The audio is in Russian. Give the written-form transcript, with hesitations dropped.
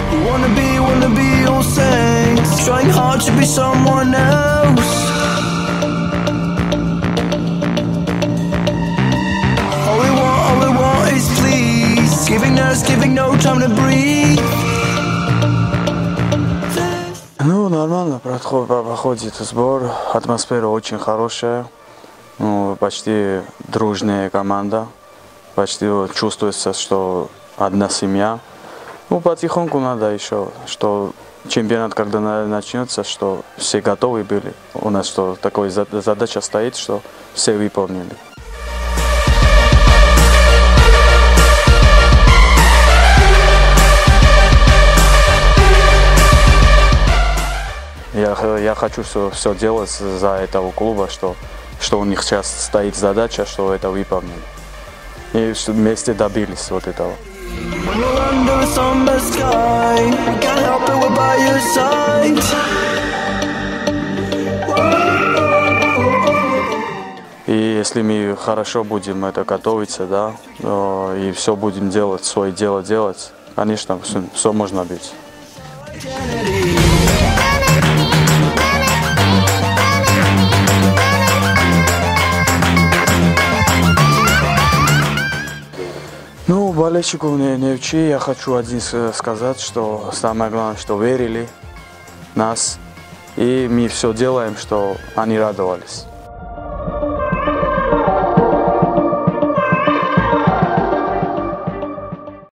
We wanna be all saints, trying hard to be someone else. All we want is please, giving no time to breathe. Ну, нормально проходит сбор, атмосфера очень хорошая, ну, почти дружная команда, почти чувствуется, что одна семья. Ну, потихоньку надо еще, что чемпионат, когда начнется, что все готовы были. У нас что такая задача стоит, что все выполнили. Я хочу все делать за этого клуба, что у них сейчас стоит задача, что это выполнили. И вместе добились вот этого. И если мы хорошо будем это готовиться, да, и все будем делать, свое дело делать, конечно, все можно быть. Ну, болельщиков не учи, я хочу один сказать, что самое главное, что верили в нас, и мы все делаем, что они радовались.